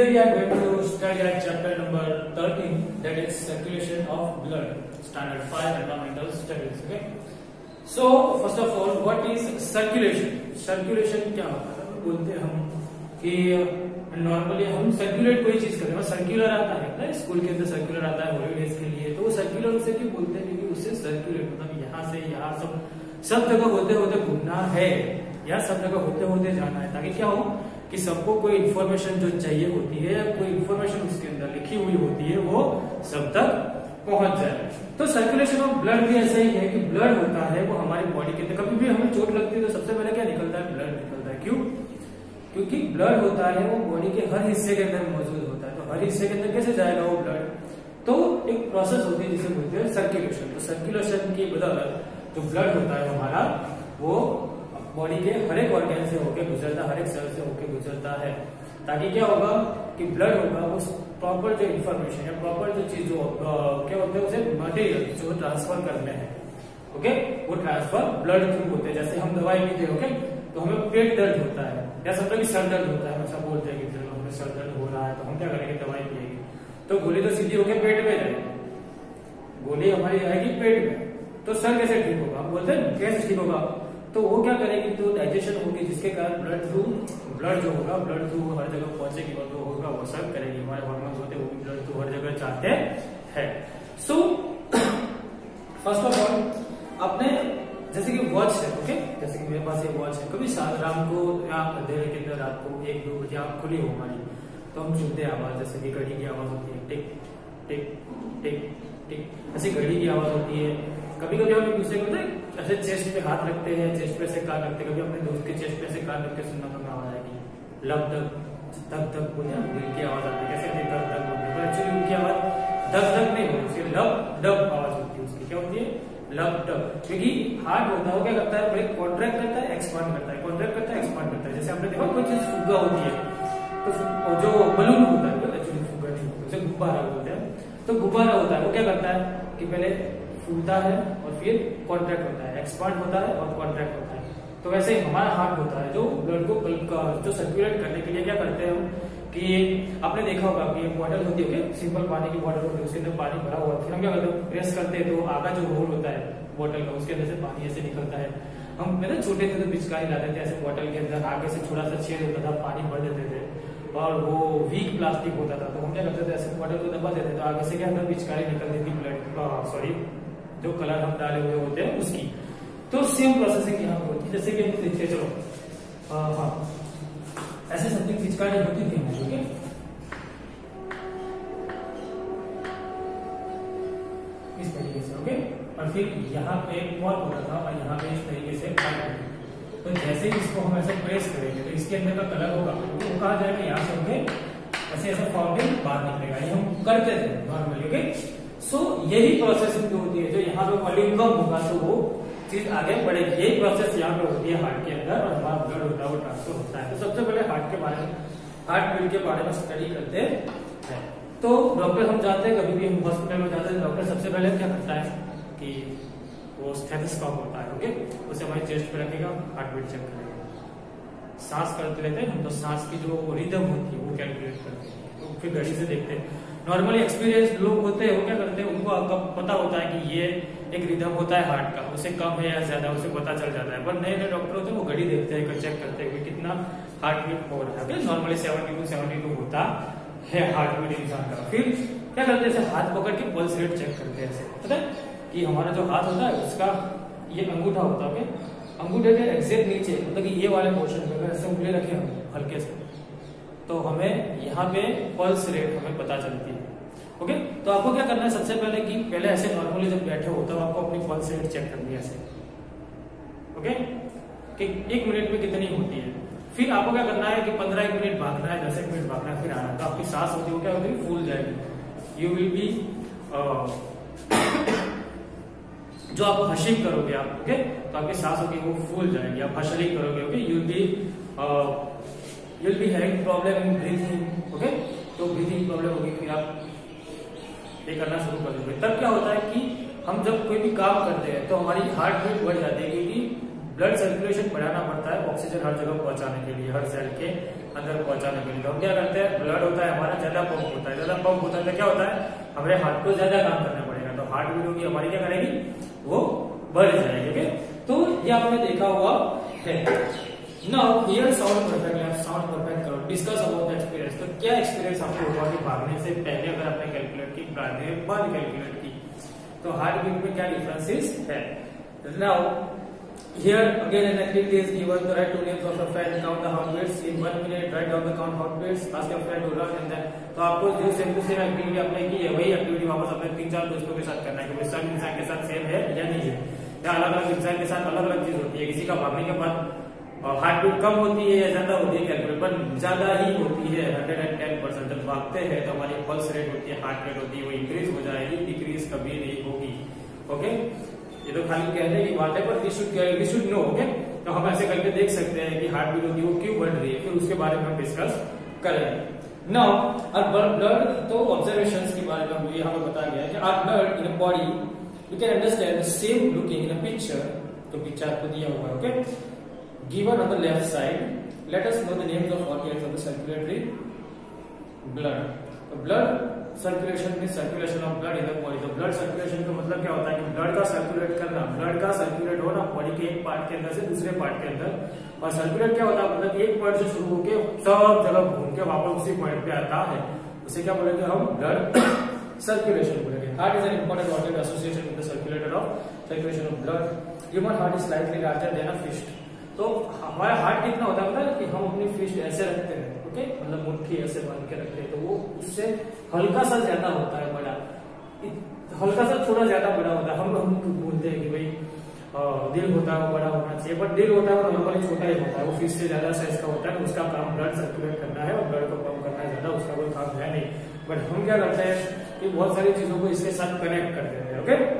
we are going to study at chapter number 13, that is circulation of blood, standard 5 environmental studies. Okay. So first of all, what is circulation? Circulation क्या होता है? बोलते हैं हम कि normally हम circulate कोई चीज करते हैं, सर्कुलर आता है ना, स्कूल के अंदर सर्कुलर आता है हॉलीडेज के लिए, तो वो सर्कुलर उसे क्यों बोलते हैं? क्योंकि उससे सर्कुलेट मतलब यहाँ से यहाँ सब जगह होते होते घूमना है या सब जगह होते होते जाना है, ताकि क्या हो कि सबको कोई इन्फॉर्मेशन जो चाहिए होती है, कोई इन्फॉर्मेशन उसके अंदर लिखी हुई होती है, वो सब तक पहुंच जाए। तो सर्कुलेशन ऑफ ब्लड भी ऐसा ही है कि ब्लड होता है वो हमारी बॉडी के अंदर, कभी भी हमें चोट लगती है तो सबसे पहले क्या निकलता है? ब्लड निकलता है। क्यों? क्योंकि ब्लड होता है वो बॉडी के हर हिस्से के अंदर मौजूद होता है, तो हर हिस्से के अंदर कैसे जाएगा वो ब्लड? तो एक प्रोसेस होती है जिसे बोलते हैं सर्कुलेशन। तो सर्कुलेशन की बदौलत जो ब्लड होता है हमारा, वो बॉडी के हर एक ऑर्गन से होके गुजरता, हर एक सेल से होके गुजरता है, ताकि क्या होगा कि ब्लड होगा वो प्रॉपर जो इन्फॉर्मेशन है, प्रॉपर जो चीज जो क्या होते हैं उसे मटेरियल जो ट्रांसफर करने हैं, ओके, वो ट्रांसफर ब्लड थ्रू होते हैं। जैसे हम दवाई पीते हैं, ओके, तो हमें पेट दर्द होता है या सब लोग सर दर्द होता है, ऐसा बोलते हैं कि चलो हमें सर दर्द हो रहा है तो हम क्या करेंगे? दवाई पिएंगे, तो गोली तो सीधी होकर पेट में जाएगी, गोली हमारी जाएगी पेट में, तो सर कैसे ठीक होगा? हम बोलते हैं कैसे ठीक होगा? तो वो क्या करेगी? तो डाइजेशन होगी, जिसके कारण ब्लड जो होगा ब्लड थ्रू हर जगह पहुंचेगी और जो होगा वो सर्व करेगी। हमारे हार्मोन्स होते हैं वो भी ब्लड थ्रू हर जगह जाते हैं। सो फर्स्ट ऑफ ऑल अपने जैसे कि वॉच है, ओके, जैसे कि मेरे पास ये वॉच है, कभी रात को या अंधेरे के अंदर रात को 1-2 बजे आप खुली हो हमारी, तो हम सुनते हैं आवाज, जैसे कि घड़ी की आवाज होती है, टिक टिक टिक टिक, ऐसी घड़ी की आवाज होती है। कभी कभी हम एक दूसरे को ऐसे चेस्ट पे हाथ रखते हैं, चेस्ट पे से कान रखते हैं, कभी अपने दोस्त के चेस्ट पे से कान रख के सुनना तो आवाज आएगी, लब धक धक धक बोलते हैं, दिल की आवाज आती है, कैसे धक धक बोलते हैं, तो एक्चुअली उनकी आवाज धक धक नहीं होती, उसकी लब डब आवाज होती है, उसकी क्या होती है? लब डब। क्योंकि हार्ट होता है वो क्या करता है? कॉन्ट्रैक्ट करता है, एक्सपांड करता है, कॉन्ट्रैक्ट करता है, एक्सपांड करता है। जैसे हमने देखा कोई चीज फुग्गा होती है, तो जो बलून होता है, एक्चुअली फुग्गा नहीं होता, उसे गुब्बारा बोलते हैं, तो गुब्बारा होता है वो क्या करता है कि पहले फूलता है और फिर कॉन्ट्रैक्ट होता है, एक्सपांड होता है और कॉन्ट्रैक्ट होता है। तो वैसे ही हमारा हार्ट होता है जो ब्लड को जो सर्कुलेट करने के लिए क्या करते हैं हम कि आपने देखा होगा कि एक बॉटल होती है, सिंपल पानी की बॉटल होती है, उसके अंदर पानी भरा हुआ है, फिर हम क्या करते हैं? प्रेस करते हैं तो आगा जो होल होता है बॉटल का, उसके अंदर से पानी ऐसे निकलता है। हम मेरे छोटे थे तो पिचकारी लाते थे, ऐसे बॉटल के अंदर आगे से छोटा सा छेद होता था, पानी भर देते थे, और वो वीक प्लास्टिक होता था, तो हम क्या करते थे? ऐसे बॉटल को दबा देते, तो आगे से क्या अंदर पिचकारी निकलती थी ब्लड जो कलर हम डाले हुए होते हैं उसकी। तो सेम प्रोसेसिंग यहाँ होती है, जैसे कि हम देखते चलो, हाँ, ऐसे समथिंग पिचकारी होती थी, ओके, इस तरीके से, ओके, और फिर यहाँ पे एक बॉल होता था और यहाँ पे इस तरीके से तो जैसे ही इसको हम ऐसे प्रेस करेंगे तो इसके अंदर का कलर होगा वो कहा जाएगा यहाँ से, ओके, ऐसे ऐसा फाउंटेन बाहर निकलेगा, ये हम करते थे नॉर्मली, ओके। सो यही प्रोसेसिंग जो होती है, जो यहाँ पे वॉल्यूम कम होगा तो वो चीज आगे बढ़ेगी, यही प्रोसेस यहाँ पे होती है हार्ट के अंदर, और हमारा ब्लड होता है वो ट्रांसफर होता है। तो सबसे पहले हार्ट के बारे में, हार्ट बीट के बारे में स्टडी करते हैं। तो डॉक्टर हम जानते हैं, कभी भी हम हॉस्पिटल में जाते हैं, डॉक्टर सबसे पहले क्या करता है कि वो स्टेथोस्कोप होता है, ओके, उसे हमारे चेस्ट पे रखेगा, हार्ट बीट चेक करेगा, सांस करते रहते हैं हम, तो सांस की जो रिदम होती है वो कैलकुलेट करते हैं, तो फिर घड़ी से देखते हैं। नॉर्मली एक्सपीरियंस लोग होते हैं वो क्या करते हैं? उनको आपका पता होता है कि ये एक रिदम होता है हार्ट का, उसे कम है या ज्यादा उसे पता चल जाता है। पर नए नए डॉक्टर होते हैं वो घड़ी देखते हैं, चेक करते हैं कि कितना हार्ट बीट हो रहा है। नॉर्मली 72 होता है हार्ट बीट इंसान का। फिर क्या करते हैं? हाथ पकड़ के पल्स रेट चेक करते हैं, ऐसे पता है कि हमारा जो हाथ होता है उसका ये अंगूठा होता है, अंगूठे के एग्जैक्ट नीचे, मतलब कि ये वाले पोर्शन में अगर ऐसे उंगली रखे हम हल्के से, तो हमें यहाँ पे पल्स रेट हमें पता चलती है, ओके। तो आपको क्या करना है? सबसे पहले कि पहले ऐसे नॉर्मली जब बैठे हो तो आपको अपनी पल्स रेट चेक करनी है ऐसे, ओके, कि 1 मिनट में कितनी होती है। फिर आपको क्या करना है कि 15 मिनट भागना है, 10 मिनट भागना है, फिर आना है, तो आपकी सांस होती है वो क्या होती है? फूल जाएगी। यू विल बी जो आप हशिंग करोगे आप, ओके, तो आपकी सांस होगी वो फूल जाएगी। आप हशलिंग करोगे, okay, you'll be having problem in breathing, okay, तो ब्रीथिंग प्रॉब्लम होगी, फिर आप ये करना शुरू कर दोगे। तब क्या होता है कि हम जब कोई भी काम करते हैं तो हमारी हार्ट बीट बढ़ जाती है, क्योंकि ब्लड सर्कुलेशन बढ़ाना पड़ता है ऑक्सीजन हर जगह पहुंचाने के लिए, हर सेल के अंदर पहुंचाने के लिए। तो हम क्या करते हैं, ब्लड होता है हमारा ज्यादा पंप होता है, ज्यादा पंप होता है तो क्या होता है, हमारे हार्ट को ज्यादा काम करना पड़ेगा, तो हार्ट बीट होगी हमारी क्या करेगी, वो बढ़ जाएगी। ओके, तो ये आपने देखा हुआ है। नाउ हियर साउंड परफेक्ट, आप साउंड परफेक्ट करो, डिस्कस अबाउट द एक्सपीरियंस। तो क्या एक्सपीरियंस आपको हुआ कि भागने से पहले अगर आपने कैलकुलेट की, भागने के बाद कैलकुलेट की, तो हार्ट बीट में क्या डिफरेंसेस है। Now here again an activity is given to write two names of a friend, count the heartbeats in 1 minute, write down the count heartbeats, ask your friend to run and then। तो आपको जो same to same activity आपने की है वही activity वापस अपने 3-4 दोस्तों के साथ करना है कि सब इंसान के साथ सेम है या नहीं है, या अलग अलग इंसान के साथ अलग अलग चीज होती है। किसी का भागने के बाद हार्ट बीट कम होती है या ज्यादा होती है, कैलकुलेट पर ज्यादा ही होती है 110%। जब भागते हैं तो हमारी पल्स रेट होती है, हार्ट रेट होती है, वो इंक्रीज हो जाएगी, डिक्रीज कभी नहीं होगी। ओके, ये तो खाली कहने की बात है, पर वी शुड नो। ओके, तो हम ऐसे करके देख सकते हैं कि हार्ट बीट होती है वो क्यों बढ़ रही है, फिर उसके बारे में हम डिस्कस करेंगे। नाउ आवर ब्लड, तो ऑब्जर्वेशंस के बारे में हम यहाँ पे बताया गया है कि our blood in a body you can understand the same looking in a picture. तो पिक्चर आपको दिया हुआ है, okay, given on the left side. Let us know the names of organs of the circulatory blood. तो blood circulation में circulation of blood in the body. तो blood circulation का मतलब क्या होता है कि ब्लड का सर्कुलेट करना, ब्लड का सर्कुलेट होना बॉडी के एक पार्ट के अंदर से दूसरे पार्ट के अंदर। और सर्कुलेट क्या होता है, मतलब एक पॉइंट से शुरू होकर सब जगह घूम के वापस उसी पॉइंट पे आता है, उसे क्या बोलेंगे हम, ब्लड सर्कुलेशन बोलेंगे। Heart is an important organ associated with the circulation of blood. Human heart is slightly larger than a fist. तो हमारा हार्ट कितना होता है कि हम अपनी फिस्ट ऐसे रखते हैं, ओके, मतलब मुट्ठी ऐसे बांध के रखते हैं, तो वो उससे हल्का सा ज्यादा होता है बड़ा, हल्का सा थोड़ा ज्यादा बड़ा होता है। हम बोलते हैं कि भाई दिल होता है वो बड़ा होना चाहिए, बट दिल होता है वो नॉर्मली छोटा ही होता है, वो फिस्ट से ज्यादा साइज का होता है। उसका काम ब्लड सर्कुलेट करना है और ब्लड को पंप करना है, ज्यादा उसका कोई काम है नहीं। बट हम क्या करते हैं कि बहुत सारी चीजों को इसके साथ कनेक्ट कर देते हैं, okay,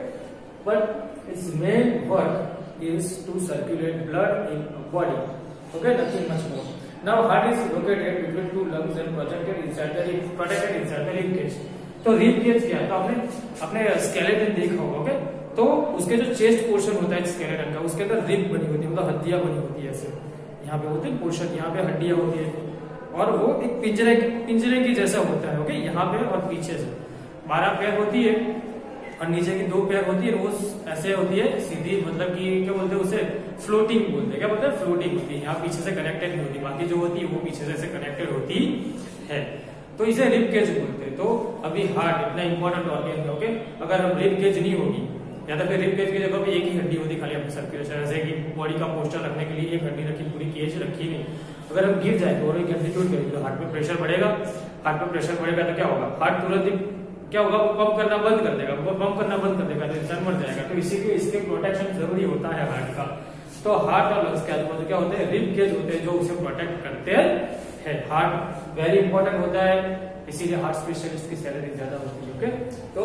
but it's main work is to circulate blood in a body, okay, nothing much more. Now heart is located between two lungs and protected inside the rib cage. तो rib cage क्या है, तो आपने अपने skeleton देखा होगा, okay, तो उसके जो चेस्ट पोर्शन होता है स्केलेटन का, उसके अंदर रिब बनी होती है, मतलब हड्डियां बनी होती है, ऐसे यहाँ पे होते हैं पोर्शन, यहाँ पे हड्डियां होती है, और वो एक पिंजरे की जैसा होता है, ओके, यहाँ पे और पीछे से 12 पैर होती है और नीचे की 2 पैर होती है, वो ऐसे होती है सीधी, मतलब कि क्या बोलते हैं उसे, फ्लोटिंग बोलते हैं। क्या बोलते हैं, फ्लोटिंग होती है, यहाँ पीछे से कनेक्टेड नहीं होती, बाकी जो होती है वो पीछे से कनेक्टेड होती है, तो इसे रिब केज बोलते हैं। तो अभी हार्ट इतना इंपॉर्टेंट ऑर्गन है, ओके, अगर हम रिब केज नहीं होगी या तो फिर रिब केज की जगह पे एक ही हड्डी होती खाली अपनी सर्कुलेशन, जैसे कि बॉडी का पोस्टर रखने के लिए एक हड्डी रखी, पूरी केज रखी नहीं। अगर हम गिर जाए तो और एक एम्पलीट्यूड करेंगे तो हार्ट में प्रेशर बढ़ेगा, हार्ट में प्रेशर बढ़ेगा तो क्या होगा, हार्ट तुरंत क्या होगा, वो पंप करना बंद कर देगा, वो पंप करना बंद कर देगा तो इंसान मर जाएगा। तो इसी के इसके प्रोटेक्शन जरूरी होता है हार्ट का। तो हार्ट और लंग्स के आजू-बाजू क्या होते हैं, रिब केज होते हैं जो उसे प्रोटेक्ट करते हैं। हार्ट वेरी इंपॉर्टेंट होता है, इसीलिए हार्ट स्पेशलिस्ट की सैलरी ज्यादा होती है, ओके।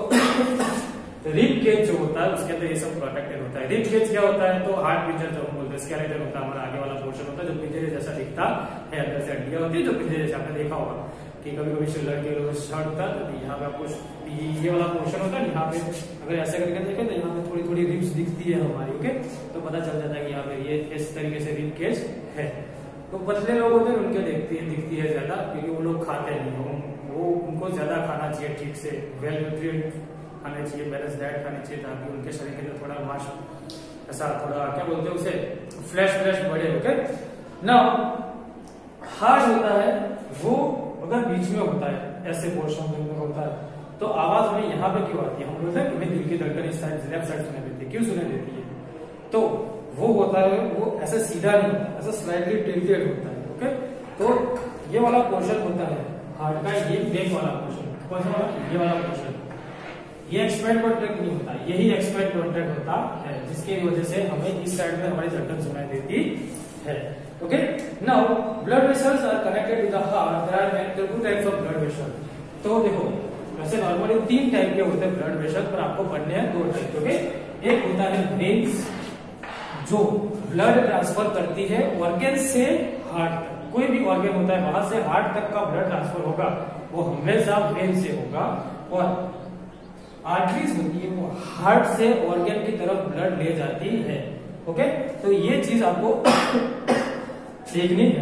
तो रिब केज जो होता है उसके अंदर ये सब प्रोटेक्टेड होता है। रिब केज क्या होता है, तो हार्ट पिंजर जो हम बोलते हैं, स्केलेटन होता है, हमारा आगे वाला पोर्शन होता है जो पिंजरे जैसा दिखता है, अंदर से हड्डियां होती है जो पिंजरे जैसे आपने देखा होगा कि कभी कभी लड़के लोग शर्ट होता है तो यहाँ पे आपको ये वाला पोर्शन होता है, यहाँ पे अगर ऐसे करके देखें तो यहाँ पे थोड़ी थोड़ी रिब्स दिखती है हमारी, ओके, तो पता चल जाता है कि यहाँ पे ये इस तरीके से रिब केज है। तो पतले लोग होते हैं उनके दिखती है ज्यादा, क्योंकि वो लोग खाते नहीं, वो उनको ज्यादा खाना चाहिए, ठीक से वेल न्यूट्रिएंट खाने चाहिए, बैलेंस डाइट खानी चाहिए, ताकि उनके शरीर के अंदर थोड़ा मांस ऐसा थोड़ा क्या बोलते हैं उसे, फ्लैश बढ़े, ओके। नाउ हार्ट होता है वो अगर बीच में होता है, ऐसे पोर्शन में होता है, तो आवाज हमें यहाँ पे क्यों आती है, हम बोलते हैं कि दिल की धड़कन इस साइड लेफ्ट साइड सुनाई देती है, क्यों सुनाई देती है, तो वो होता है वो ऐसे सीधा नहीं होता, ऐसा स्लाइटली टिल्टेड होता है, ओके। तो ये वाला पोर्शन होता है हार्ट का, ये बैक वाला पोर्शन, कौन सा वाला, ये वाला पोर्शन, ये एक्सपेंड कॉन्ट्रैक्ट नहीं होता, यही एक्सपेंड कॉन्ट्रैक्ट होता है, जिसकी वजह से हमें इस साइड में हमारी धड़कन सुनाई देती है, okay. Now blood vessels are connected with the heart, there are 2 types of blood vessel. तो देखो वैसे नॉर्मली 3 टाइप के होते हैं ब्लड वेसल, पर आपको पढ़ने हैं 2 टाइप, ओके। एक होता है वेन्स जो ब्लड ट्रांसफर करती है ऑर्गन से हार्ट तक, कोई भी ऑर्गन होता है वहां से हार्ट तक का ब्लड ट्रांसफर होगा वो हमेशा वेन से होगा, और आर्टरीज होती है वो हार्ट से ऑर्गन की तरफ ब्लड ले जाती है, ओके। तो ये चीज आपको देखनी है।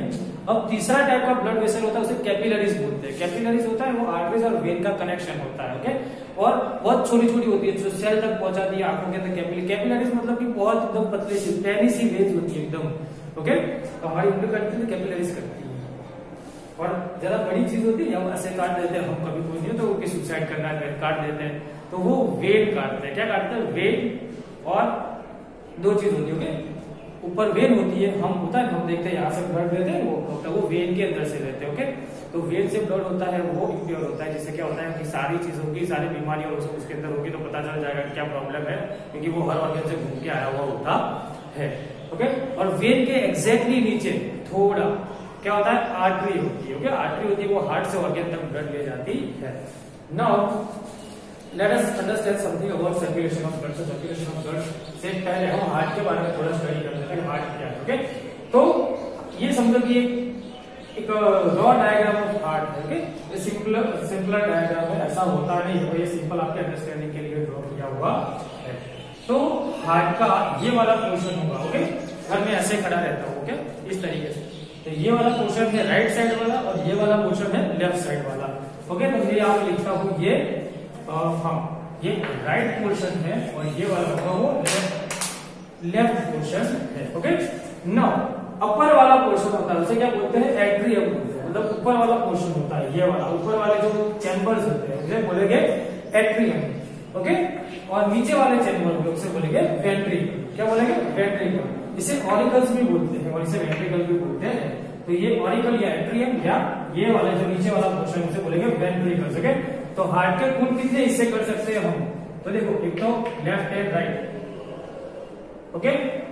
अब तीसरा टाइप का ब्लड वेसल होता है उसे कैपिलरीज बोलते हैं। कैपिलरीज होता है वो आर्टरीज और वेन का कनेक्शन होता है, ओके, और बहुत छोटी छोटी होती है जो सेल तक पहुंचाती है आंखों के अंदर। कैपिलरीज मतलब कि बहुत एकदम पतली सी पैनी सी वेन्स होती है एकदम, ओके। तो हमारी उंगली करती है कैपिलरीज करती है। और ज्यादा बड़ी चीज होती है या ऐसे काट देते हैं हम, कभी कोई नहीं तो वो सुसाइड करना है काट देते हैं तो वो वेन काटते हैं। क्या काटते हैं? वेन। और दो चीज होती है, ओके, ऊपर वेन होती है, हम होता है हम देखते हैं यहाँ से ब्लड देते हैं, वो होता है वो वेन के अंदर से रहते हैं, ओके। तो वेन से ब्लड होता है वो इम्प्योर होता है, जिससे क्या होता है कि सारी चीजों की सारी बीमारी और उसके अंदर होगी तो पता चल जाएगा कि क्या प्रॉब्लम है, क्योंकि वो हर ऑर्गन से घूम के आया हुआ होता है, ओके। और वेन के एग्जैक्टली नीचे थोड़ा क्या होता है? आर्टरी होती है, ओके। आर्टरी होती है वो हार्ट से ऑर्गन तक ब्लड ले जाती है। Now let us understand something about circulation of blood. Circulation of blood से पहले हम हार्ट के बारे में थोड़ा स्टडी कर लेते हैं, हार्ट क्या है, ओके। तो ये समझो कि एक रॉ डायग्राम ऑफ हार्ट है, ओके। ये सिंपलर डायग्राम है, ऐसा होता नहीं है, ये सिंपल आपके अंडरस्टैंडिंग के लिए ड्रॉ किया हुआ है। तो हार्ट का ये वाला पोर्शन होगा, ओके, घर में ऐसे खड़ा रहता है, ओके, इस तरीके से। तो ये वाला पोर्शन है राइट साइड वाला और ये वाला पोर्शन है लेफ्ट साइड वाला, ओके। तो ये आप लिखता हूं ये हाँ ये राइट पोर्शन है और ये वाला होगा वो लेफ्ट पोर्शन है, ओके। नाउ अपर वाला पोर्शन होता है उसे क्या बोलते हैं? एट्रियम बोलते हैं। मतलब ऊपर वाला पोर्शन होता है ये वाला, ऊपर वाले जो चैम्बर्स होते हैं उसे बोलेंगे एट्रियम, ओके। और नीचे वाले चैम्बर होंगे उसे बोलेंगे वेंट्रिकल। क्या बोलेंगे? वेंट्रिकल। इसे ऑरिकल्स भी बोलते हैं और इसे वेंट्रिकल भी बोलते हैं। तो ये ऑरिकल या एट्रियम या ये वाला जो नीचे वाला पोर्शन उसे बोलेंगे वेंट्रिकल्स, ओके। तो हार्ट के कुल कितने हिस्से कर सकते हैं हम? तो देखो एक तो लेफ्ट एंड राइट, ओके,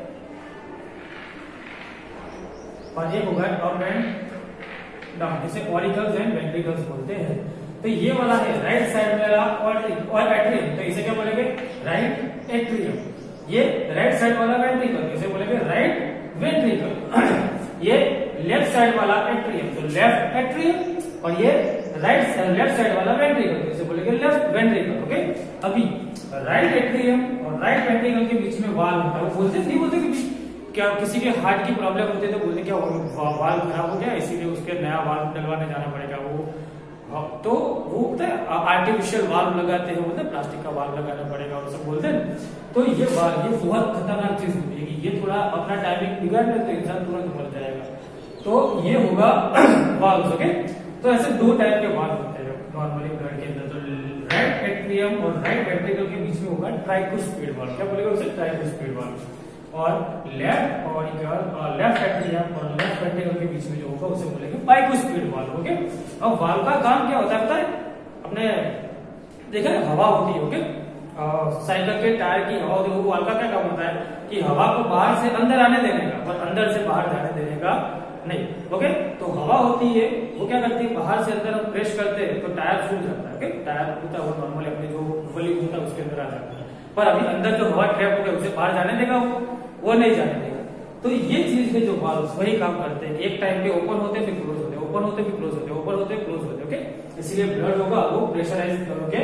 और ये होगा अप एंड डाउन, इसे ऑरिकल्स एंड वेंट्रिकल्स बोलते हैं। तो ये वाला है राइट साइड वाला और एट्रियम, तो इसे क्या बोलेंगे? Right atrium. ये राइट साइड वाला वेंट्रिकल, इसे बोलेंगे राइट वेंट्रिकल। ये लेफ्ट साइड वाला एट्रियम, तो लेफ्ट एट्रियम, और ये लेफ्ट साइड वाला वेंट्रिकल, इसे बोलेंगे लेफ्ट वेंट्रिकल, ओके। अभी राइट एट्रियम और राइट वेंट्रिकल के बीच में वाल्व होता है, वो बोलते नहीं बोलते कि क्या किसी के हार्ट की प्रॉब्लम होती है तो बोलते क्या वाल्व खराब हो गया इसीलिए उसके नया वाल्व डलवाने जाना पड़ेगा। तो वो होता है आर्टिफिशियल वाल्व लगाते हैं, बोलते प्लास्टिक का वाल्व लगाना पड़ेगा और सब बोलते हैं। तो ये वाल्व ये बहुत खतरनाक चीज होती है कि ये थोड़ा अपना टाइमिंग बिगाड़ ले तो इंसान तुरंत मर जाएगा। तो ये होगा वाल्व, ओके। तो ऐसे दो टाइप के वाल्व होते हैं नॉर्मली ब्लड के अंदर। तो राइट एट्रियम और राइट वेंट्रिकल के बीच में होगा ट्राइकोस्पिड वाल्व। क्या बोलेगा उसे? Tricuspid valve. और लेफ्ट ऑरिकल और लेफ्ट एट्रियम और लेफ्ट वेंट्रिकल के बीच में जो होगा उसे बोलेंगे बाइकोस्पिड वाल्व, ओके। अब वाल्व का काम क्या होता है पता है? अपने देखा ना हवा होती है, ओके, साइकिल के टायर की हवा होती है, वो वाल्व का क्या काम होता है कि हवा को बाहर से अंदर आने देने का और अंदर से बाहर जाने देने का नहीं, ओके। तो हवा होती है वो क्या करती है बाहर से अंदर हम प्रेस करते हैं तो टायर फूल जाता है, ओके। टायर फूलता है वो नॉर्मली अपने जो वॉल्यूम होता है उसके अंदर आ जाता है, पर अभी अंदर जो हवा ट्रैप हो गया उसे बाहर जाने देगा वो नहीं जाने देगा। तो ये चीज है जो वाल्व वही काम करते हैं, एक टाइम पे ओपन होते फिर क्लोज होते, ओपन होते फिर क्लोज होते, ओपन होते क्लोज होते, ओके। इसलिए ब्लड होगा वो प्रेशराइज करके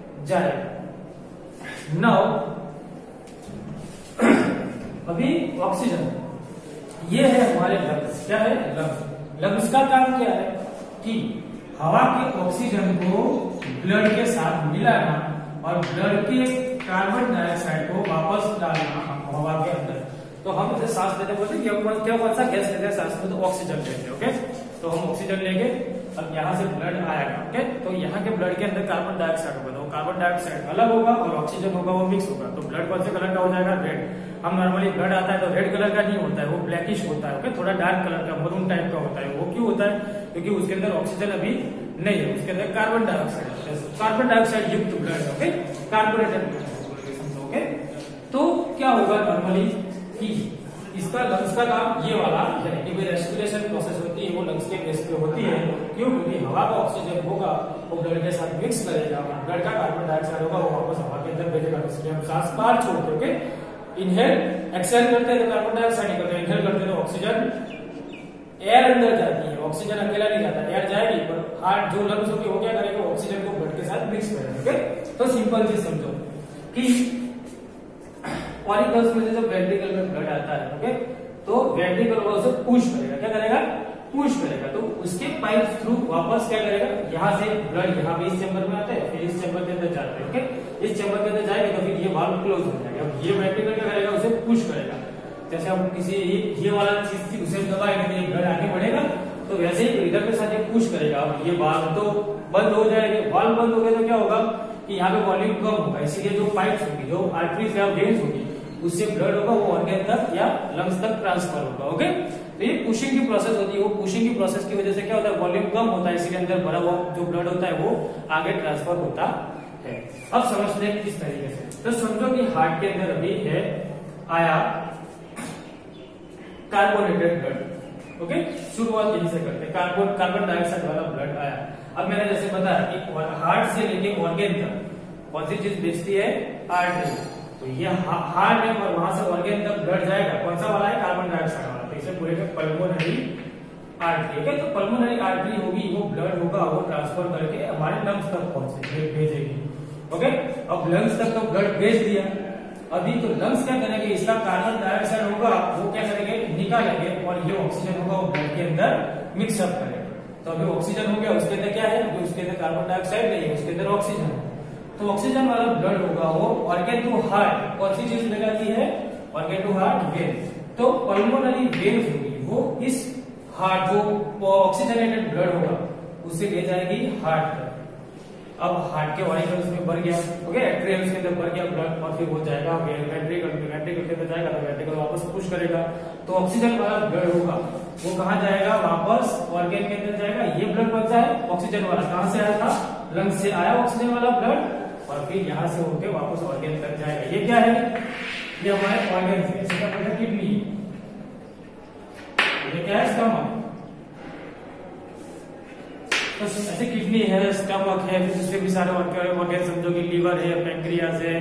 जाएगा। नाउ अभी ऑक्सीजन, ये है हमारे लंग्स। क्या है? लंग्स। लंग्स का काम क्या है कि हवा के ऑक्सीजन को ब्लड के साथ मिलाना और ब्लड के कार्बन डाइऑक्साइड को वापस डालना हवा के अंदर। तो हम इसे सांस लेते बोलते हैं क्या कौन सा गैस लेते हैं सांस में? तो ऑक्सीजन लेते हैं, ओके। तो हम ऑक्सीजन लेंगे, अब यहाँ से ब्लड आएगा, ओके। तो यहाँ के ब्लड के अंदर कार्बन डाइऑक्साइड होगा, तो कार्बन डाइऑक्साइड अलग होगा और ऑक्सीजन होगा वो मिक्स होगा। तो ब्लड कौन से कलर का हो जाएगा? रेड। हम नॉर्मली ब्लड आता है तो रेड कलर का नहीं होता है, वो ब्लैकिश होता है, ओके, थोड़ा डार्क कलर का मरून टाइप का होता है। वो क्यों होता है? क्योंकि उसके अंदर ऑक्सीजन अभी नहीं है, उसके अंदर कार्बन डाइऑक्साइड युक्त ब्लड है, ओके, कार्बोनेटेड ब्लड, समझो, ओके। तो क्या होगा नॉर्मली कि इसका लंग्स का काम ये वाला है कि भाई रेस्पिरेशन प्रोसेस होती है वो लंग्स के बेस पे होती है। क्यों? क्योंकि हवा का ऑक्सीजन होगा वो ब्लड के साथ मिक्स करेगा, ब्लड का कार्बन डाइऑक्साइड होगा वो वापस हवा के अंदर भेजेगा, इसलिए हम सांस बाहर छोड़ते, ओके। इनहेल एक्सहेल करते हैं तो कार्बन डाइऑक्साइड निकलता है, इनहेल करते हैं तो ऑक्सीजन एयर अंदर जाती है, ऑक्सीजन अकेला नहीं जाता, एयर जाएगी पर हार्ट जो लंग्स होगी वो क्या करेगा? ऑक्सीजन को ब्लड के साथ मिक्स करेगा, ओके। तो सिंपल चीज समझो कि ऑरिकल्स में जब वेंट्रिकल में ब्लड आता है, ओके, तो वेंट्रिकल उसे पुश करेगा, क्या करेगा? पुश करेगा, तो उसके पाइप थ्रू वापस क्या करेगा, यहाँ से ब्लड यहाँ पे इस चैम्बर में आता है, फिर इस चैम्बर के अंदर जाता है। ओके, इस चैम्बर के अंदर जाएगा तो फिर ये वाल्व क्लोज हो जाएगा। अब ये वेंट्रिकल क्या करेगा, उसे पुश करेगा। जैसे हम किसी ये वाला चीज थी उसे दबाएंगे तो ये ब्लड आगे बढ़ेगा, तो वैसे ही इधर के साथ ये पुश करेगा। अब ये वाल्व तो बंद हो जाएगा, वाल्व बंद हो गया तो क्या होगा कि यहाँ पे वॉल्यूम कम होगा, इसीलिए जो पाइप्स होगी, जो आर्टरीज या वेन्स होगी, उससे ब्लड होगा वो ऑर्गन तक या लंग्स तक ट्रांसफर होगा। ओके, तो ये पुशिंग की प्रोसेस होती है। वो पुशिंग की प्रोसेस की वजह से क्या होता है, वॉल्यूम कम होता है, इसीलिए अंदर भरा हुआ जो ब्लड होता है वो आगे ट्रांसफर होता है। अब समझते हैं किस तरीके से। तो समझो कि हार्ट के अंदर अभी है आया कार्बोनेटेड ब्लड। ओके, शुरुआत यहीं से करते हैं, कार्बन डाइऑक्साइड वाला ब्लड आया। अब मैंने जैसे बताया कि हार्ट से लेके ऑर्गन तक कौन सी चीज भेजती है, आर्टरी। तो ये हार्ट है और वहां से ऑर्गन तक ब्लड जाएगा, कौन सा वाला है, कार्बन डाइऑक्साइड वाला। तो इसे बोलेंगे पल्मोनरी आर्टरी। ओके, तो पल्मोनरी आर्टरी होगी, वो ब्लड होगा वो ट्रांसफर करके हमारे लंग्स तक पहुंचे भेजेगी। ओके, अब लंग्स तक तो ब्लड भेज दिया, अभी तो लंग्स क्या करेंगे, इसका कार्बन डाइऑक्साइड होगा वो क्या करेंगे, निकालेंगे, और ये ऑक्सीजन होगा वो ब्लड के अंदर मिक्सअप करेंगे। तो अभी ऑक्सीजन हो गया, उसके अंदर क्या है, अभी उसके अंदर कार्बन डाइऑक्साइड नहीं है, उसके अंदर ऑक्सीजन है। तो ऑक्सीजन वाला ब्लड होगा वो ऑर्गन टू हार्ट, कौन सी चीज ले जाती है, ऑर्गन टू हार्ट वेन। तो पल्मोनरी वेन्स होगी वो इस हार्ट जो ऑक्सीजनेटेड ब्लड होगा उसे ले जाएगी हार्ट तक। अब हार्ट के ऑरिकल्स में भर गया, ओके, एट्रियम्स के अंदर भर गया ब्लड, और फिर वो जाएगा वेंट्रिकल के अंदर जाएगा, तो वेंट्रिकल वापस पुश करेगा। तो ऑक्सीजन वाला ब्लड होगा वो कहाँ जाएगा, वापस ऑर्गन के अंदर जाएगा। ये ब्लड बचा है ऑक्सीजन वाला, कहाँ से आया था, लंग्स से आया ऑक्सीजन वाला ब्लड, और फिर यहाँ से होके वापस ऑर्गन तक जाएगा। ये क्या है, ये हमारे ऑर्गन है, इसका मतलब किडनी, ये क्या है, स्टमक। तो ऐसे किडनी है, स्टमक है, फिर उससे भी सारे ऑर्गन समझो कि लीवर है, पैंक्रियाज है,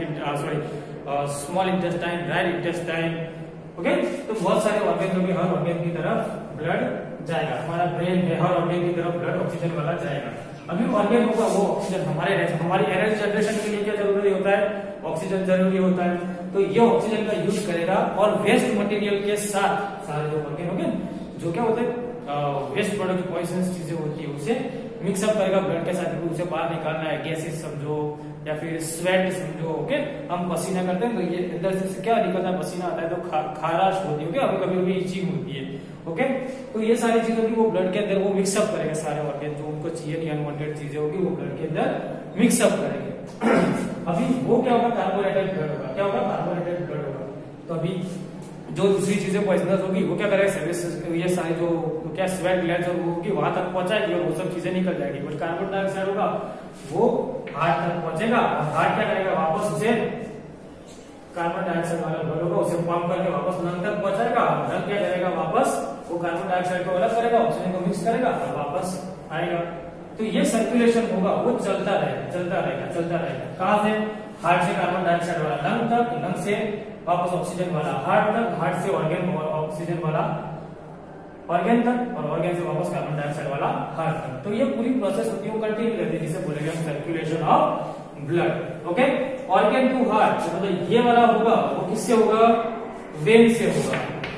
small intestine, right intestine. Okay, तो बहुत सारे ऑर्गन होंगे, हर ऑर्गन की तरफ ब्लड जाएगा। हमारा ब्रेन है, हर ऑर्गन की तरफ ब्लड ऑक्सीजन वाला जाएगा। अभी ऑर्गन होगा वो ऑक्सीजन हमारी एनर्जी जनरेशन के लिए क्या जरूरी होता है, ऑक्सीजन जरूरी होता है। तो ये ऑक्सीजन का यूज करेगा, और वेस्ट मटेरियल के साथ सारे जो ऑर्गन होंगे जो क्या होते हैं वेस्ट प्रोडक्ट, पॉइजनस चीजें होती है, उसे मिक्सअप करेगा ब्लड के साथ, उसे बाहर निकालना है, गैसेस समझो या फिर स्वेट समझो। ओके, हम पसीना करते हैं तो ये अंदर से क्या निकलता है, पसीना आता है तो खाराश होती है, कभी कभी इचिंग होती है। ओके, तो ये सारी चीजें भी वो ब्लड के अंदर वो मिक्सअप करेगा, सारे ऑर्गन जो उनको चाहिए, अनवांटेड चीजें होगी वो ब्लड के अंदर मिक्सअप करेंगे। अभी वो क्या होगा, कार्बोनेटेड ब्लड होगा, क्या होगा, कार्बोनेटेड ब्लड होगा। तो अभी जो दूसरी चीजें पॉइजनस होगी वो क्या करेगा, ये सारी जो क्या स्वेट ग्लैंड्स होगी वहां तक पहुंचाएगी और वो सब चीजें निकल जाएगी। बट कार्बन डाइऑक्साइड होगा वो हार्ट तक पहुंचेगा, और हार्ट क्या करेगा, वापस उसे कार्बन डाइऑक्साइड वाला ब्लड होगा उसे पंप करके वापस लंग तक पहुंचाएगा। लंग क्या करेगा, वापस वो कार्बन डाइऑक्साइड को अलग करेगा, ऑक्सीजन को मिक्स करेगा और वापस आएगा। तो ये सर्कुलेशन होगा वो चलता रहेगा। कहां से, हार्ट से कार्बन डाइऑक्साइड वाला लंग तक, लंग से वापस ऑक्सीजन वाला हार्ट तक, हार्ट से ऑर्गन और ऑक्सीजन वाला ऑर्गन तक, और ऑर्गन से वापस कार्बन डाइऑक्साइड वाला हार्ट तक। तो ये पूरी प्रोसेस होती है, वो कंटिन्यू रहती है, जिसे बोलेंगे circulation of blood. Okay, organ to heart, मतलब ये वाला होगा वो किससे होगा, वेन से होगा।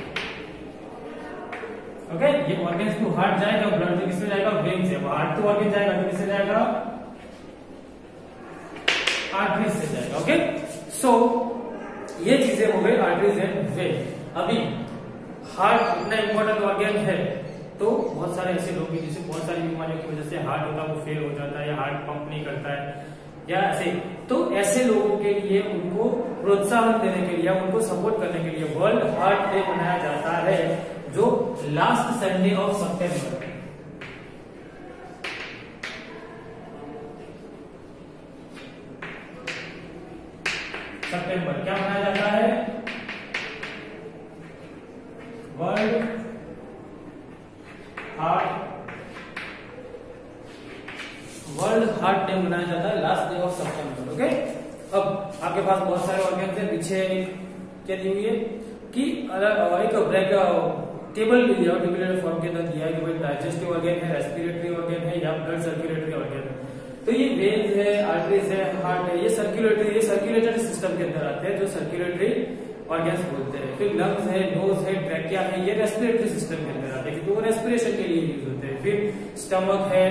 ओके, ये ऑर्गन टू हार्ट जाएगा, ब्लड तो किससे जाएगा, वेन से। हार्ट टू ऑर्गन जाएगा तो किससे जाएगा, आर्टरी से जाएगा। ओके, सो ये चीजें हो गई आर्टरीज एंड वेन। अभी हार्ट इतना इंपॉर्टेंट ऑर्गन है, तो बहुत सारे ऐसे लोग हैं जिसे बहुत सारी बीमारियों की वजह से हार्ट होता है वो फेल हो जाता है, या हार्ट पंप नहीं करता है, या ऐसे। तो ऐसे लोगों के लिए उनको प्रोत्साहन देने के लिए, उनको सपोर्ट करने के लिए वर्ल्ड हार्ट डे मनाया जाता है, जो लास्ट संडे ऑफ सितंबर, क्या मनाया जाता है, वर्ल्ड हार्ट डे मनाया जाता है लास्ट डे ऑफ सितंबर। ओके, अब आपके पास बहुत सारे ऑर्गन है, पीछे क्या दी हुई है कि एक ब्रेक टेबल दिया, टेबुलर फॉर्म के अंदर दिया है कि भाई डाइजेस्टिव ऑर्गन है, रेस्पिरेटरी ऑर्गन है, या ब्लड सर्कुलेटरी ऑर्गन है। तो ये वेन्स है, आर्टरीज है, हार्ट है, ये सर्कुलेटरी सिस्टम के अंदर आते हैं, जो सर्कुलेटरी ऑर्गन्स बोलते हैं। फिर लंग्स है, नोज है, ट्रैकिया है, ये रेस्पिरेटरी सिस्टम के अंदर आते हैं क्योंकि वो रेस्पिरेशन के लिए यूज होते हैं। फिर स्टमक है,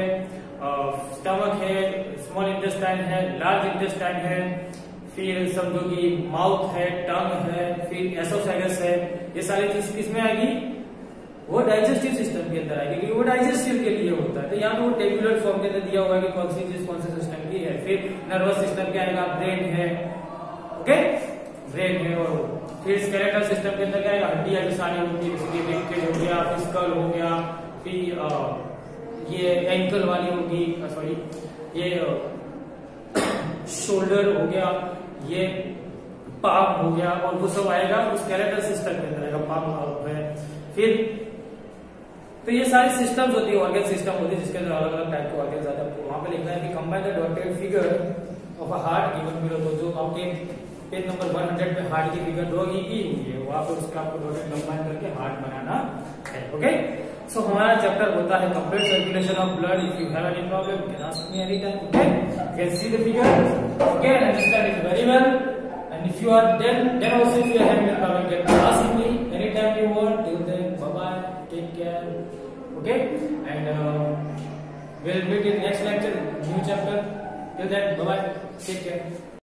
स्मॉल इंटेस्टाइन है, लार्ज इंटेस्टाइन है, फिर समझो कि माउथ है, टंग है, फिर एसोफेगस है, ये सारी चीज किसमें आएगी, वो डाइजेस्टिव सिस्टम के अंदर आएगी क्योंकि वो डाइजेस्टिव के लिए होता है। तो यहाँ पे वो टेबुलर फॉर्म के अंदर दिया हुआ है कि कौन सी चीज कौन से सिस्टम की है। फिर नर्वस सिस्टम क्या आएगा, ब्रेन है, ओके, ब्रेन है। और फिर स्केलेटल सिस्टम के अंदर क्या आएगा, हड्डियां जो सारी होती है, जैसे कि रिबकेज हो गया, फिर स्कल हो गया, फिर ये एंकल वाली होगी, सॉरी ये शोल्डर हो गया, ये पाम हो गया, और वो सब आएगा स्केलेटल सिस्टम के अंदर आएगा, पाम है। फिर तो ये सारी सिस्टम्स होती है, ऑर्गन सिस्टम होती है जिसके अंदर अलग अलग टाइप के ऑर्गन्स आते हैं। वहां पे लिखना है कि combine the dotted figure of a heart given below. तो जो आपके पेज नंबर 100 पे हार्ट की फिगर ड्रॉ की हुई है, वहां पे उसका आपको डॉटेड कंबाइन करके हार्ट बनाना है। ओके, सो हमारा चैप्टर होता है complete circulation of blood. If you have any problem you can ask me any time. Okay, you can see the figure, okay, and understand it very well. And if you are then also if you are having a problem, you can ask me anytime you want. Till then, bye bye, take care. Okay, and we'll meet in next lecture, new chapter. Till then, bye bye, take care.